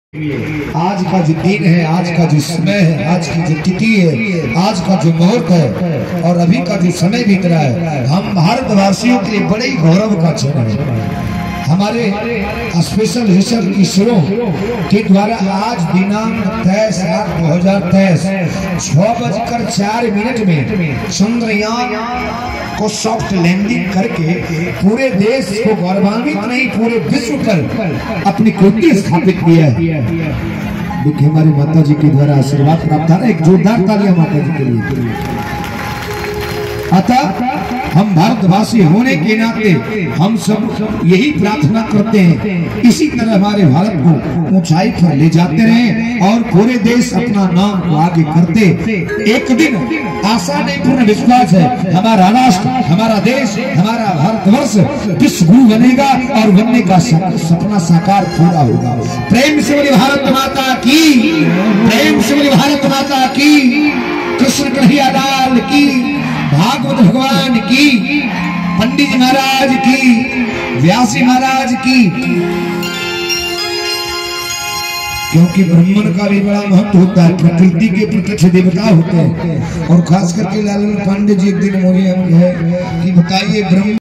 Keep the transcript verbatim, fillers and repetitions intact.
आज का जो दिन है, आज का जो समय है, आज की जो तिथि है, आज का जो मुहूर्त है और अभी का जो समय बीत रहा है, हम भारतवासियों के लिए बड़े ही गौरव का क्षण है। हमारे स्पेशल रिसर्च इसरो के द्वारा आज दिनांक तेईस आठ दो हजार तेईस छह बजकर चार मिनट में चंद्रयान को सॉफ्ट लैंडिंग करके पूरे देश को गौरवान्वित नहीं पूरे विश्व पर अपनी कीर्ति स्थापित किया है। देखिए हमारी माता जी के द्वारा आशीर्वाद प्राप्त है। एक जोरदार तालियां माता जी के लिए। अतः हम भारतवासी होने के नाते हम सब यही प्रार्थना करते हैं, इसी तरह हमारे भारत को ऊंचाई पर ले जाते रहें और पूरे देश अपना नाम आगे करते। एक दिन आशा नहीं पूर्ण विश्वास है हमारा राष्ट्र, हमारा देश, हमारा भारतवर्ष विश्व गुरु बनेगा और बनने का सपना साकार पूरा होगा। प्रेम से बोली भारत माता की, प्रेम से बोली भारत माता की, कृष्ण कन्हैया लाल की, भागवत भगवान की, पंडित जी महाराज की, व्यास जी महाराज की। क्योंकि ब्राह्मण का भी बड़ा महत्व होता है, प्रकृति के प्रत्यक्ष देवता होते हैं। और खास करके लालन पांडे जी एक दिन मुझे है कि बताइए ब्रह्म